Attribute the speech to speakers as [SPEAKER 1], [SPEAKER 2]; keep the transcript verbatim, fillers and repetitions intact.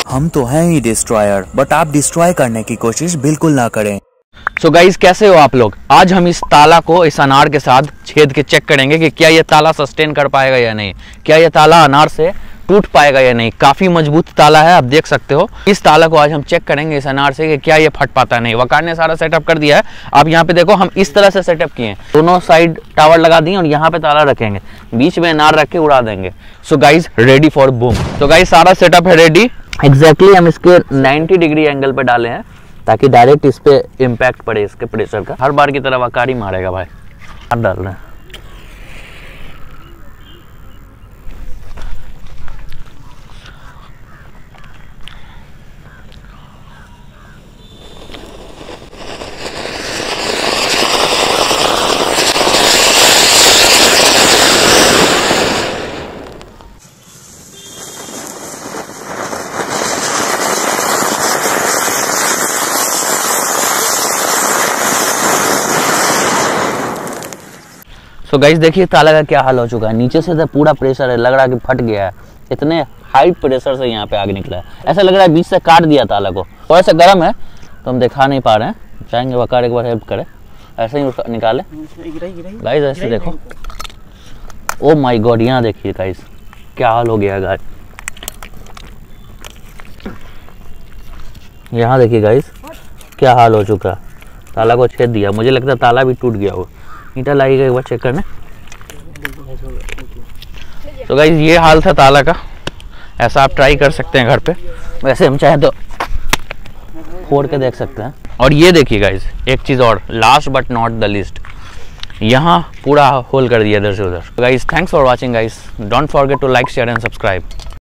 [SPEAKER 1] हम तो हैं ही डिस्ट्रॉयर, बट आप डिस्ट्रॉय करने की कोशिश बिल्कुल ना करें।
[SPEAKER 2] सो so गाइज, कैसे हो आप लोग? आज हम इस ताला को इस अनार के साथ छेद के चेक करेंगे कि क्या ये ताला सस्टेन कर पाएगा या नहीं, क्या ये ताला अनार से टूट पाएगा या नहीं। काफी मजबूत ताला है, आप देख सकते हो। इस ताला को आज हम चेक करेंगे इस अनार से कि क्या ये फट पाता नहीं। वकार ने सारा सेटअप कर दिया है। आप यहाँ पे देखो, हम इस तरह से सेटअप किए हैं। दोनों साइड टावर लगा दिए और यहाँ पे ताला रखेंगे, बीच में अनार रख के उड़ा देंगे। So guys, ready for boom. तो गाइज, सारा सेटअप है रेडी। एग्जैक्टली हम इसके नाइन्टी डिग्री एंगल पे डाले हैं ताकि डायरेक्ट इस पे इम्पैक्ट पड़े इसके प्रेशर का। हर बार की तरह वकार ही मारेगा भाई। अब डाल रहे हैं। तो गाइस देखिए ताला का क्या हाल हो चुका है। नीचे से तो पूरा प्रेशर है, लग रहा है कि फट गया है। इतने हाई प्रेशर से यहाँ पे आग निकला है, ऐसा लग रहा है बीच से काट दिया ताला को। थोड़ा सा गर्म है तो हम दिखा नहीं पा रहे हैं, चाहेंगे वकार एक बार हेल्प करे, ऐसे ही उसका निकाले। गाइस ऐसे देखो, ओ माय गॉड, यहाँ देखिए गाइस क्या हाल हो गया गाइस। यहाँ देखिए गाइस क्या हाल हो चुका है। ताला को छेद दिया, मुझे लगता है ताला भी टूट गया हो। ईंटा लगेगा एक बार चेक करने। तो गाइस ये हाल था ताला का। ऐसा आप ट्राई कर सकते हैं घर पे। वैसे हम चाहें तो फोड़ के देख सकते हैं। और ये देखिए गाइस, एक चीज़ और, last but not the least, यहाँ पूरा होल कर दिया इधर से उधर। Guys thanks for watching guys, don't forget to like share and subscribe.